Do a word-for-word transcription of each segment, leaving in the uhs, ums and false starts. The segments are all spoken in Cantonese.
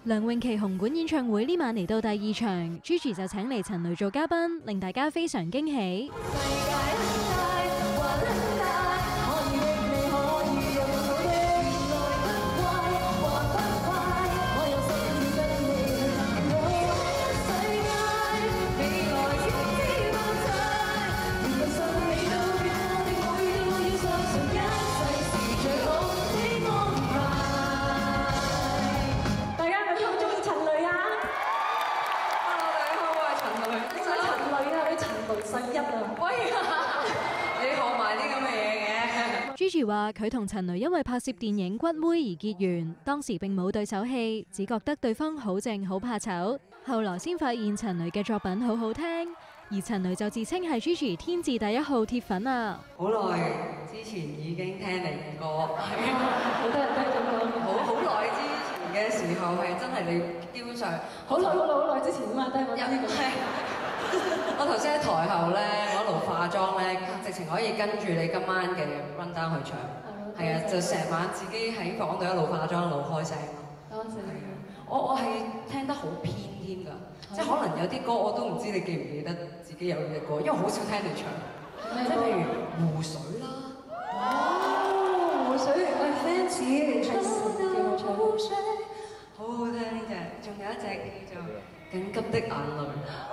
梁詠琪紅館演唱會呢晚嚟到第二場 ，Gigi 就請嚟陳蕾做嘉賓，令大家非常驚喜。Gigi 話：佢同陳蕾因為拍攝電影《骨妹》而結緣，當時並冇對手戲，只覺得對方好靜好怕醜。後來先發現陳蕾嘅作品好好聽，而陳蕾就自稱係 Gigi 天字第一號鐵粉啊！ 好耐之前已經聽你嘅歌， 好多人都係咁講。 好好耐之前嘅時候係真係你基本上好耐好耐好耐之前啊嘛，都係我聽呢個。 我頭先喺台後咧，我一路化妝咧，直情可以跟住你今晚嘅 run down 去唱，係啊，就成晚自己喺房度一路化妝一路開聲。 多謝你。 我我係聽得好偏添㗎，即係可能有啲歌我都唔知你記唔記得自己有嘅歌，因為好少聽你唱。即係譬如湖水啦。 哦，湖水我係 fans 嚟唱嘅，湖水好好聽呢隻，仲有一隻叫做《緊急的眼淚》。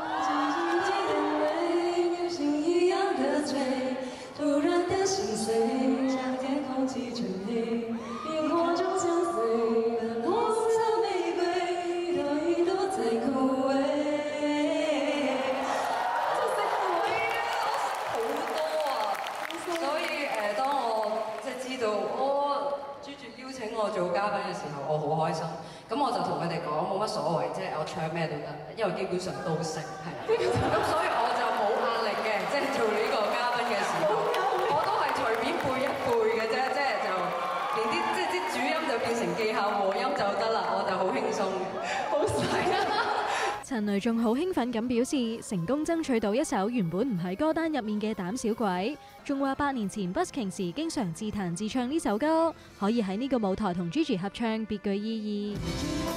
突然的心碎，像天空氣成黑，螢火中相隨的紅色玫瑰，一朵一朵在枯萎。真係好多啊！所以誒，當我即係知道我Gigi邀請我做嘉賓嘅時候，我好開心。咁我就同佢哋講冇乜所謂，即係我唱咩都得，因為基本上都識，係啦。咁所以我就冇壓力嘅，即係做呢個嘉賓嘅時候，我都係隨便背一背嘅啫，即係就連啲即係啲主音就變成技巧和音就得啦，我就好輕鬆嘅，好細啊！ 陳蕾仲好興奮咁表示，成功爭取到一首原本唔喺歌單入面嘅《膽小鬼》，仲話八年前 busking 時經常自彈自唱呢首歌，可以喺呢個舞台同 Gigi 合唱，別具意義。